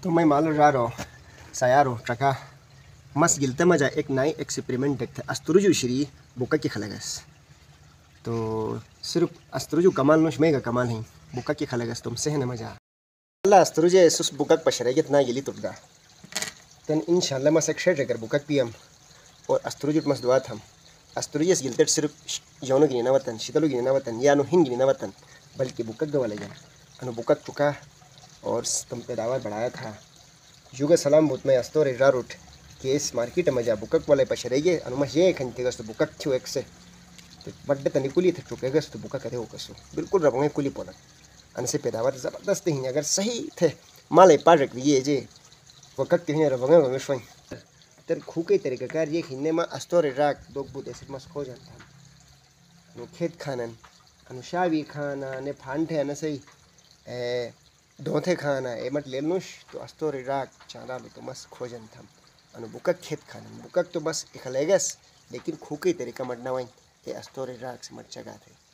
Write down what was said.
तो मैं मालूम जा रहा हूँ sayaro traka mas gilte maja एक नई एक्सपेरिमेंट देखते अस्त्रुजु श्री बुका की खलगस तो सिर्फ अस्त्रुजु कमाल नोश मेगा कमाल है बुका की खलगस तुमसे है न मजा अल्लाह अस्त्रुजे सुस बुका पशरेगत ना गिली तुबदा तन इंशाल्लाह मस एक्शर अगर बुका पियम और अस्त्रुजु मस दुआ थम अस्त्रुजेस गिलते सिर्फ योनो गिनी ना वतन शीतलो गिनी ना वतन या नो हिन गिनी ना वतन बल्कि बुका गवाले जन अनु बुका चुका और तुम पैदावार बढ़ाया था युग सलाम बुत में अस्तोर रारूट केस मार्केट में जा बुकक वाले पशरेगे अनुमस ये खंते गस तो बुकक थियो एक से तो बड्डे तनी कुली थे चुके गस तो बुका करे हो कसो बिल्कुल रबंगे कुली पोला अनसे पैदावार जबरदस्त ही अगर सही थे माले पारक ये जे बुकक के रबंगे में स्वयं तर खूके तरीके कार ये खिन्ने में अस्तोर राक दोग बुत ऐसे मस खो जाता नो खेत खानन अनुशावी खाना ने फांटे अनसे दोथे खाना एमट लेनुश तो अस्तोर राक चांदा तो मस खोजन थम अनु बुकक खेत खाना बुकक तो बस इखलेगस लेकिन खूके तरीका मटना वाइन ये अस्तोर राक से मट जगह थे।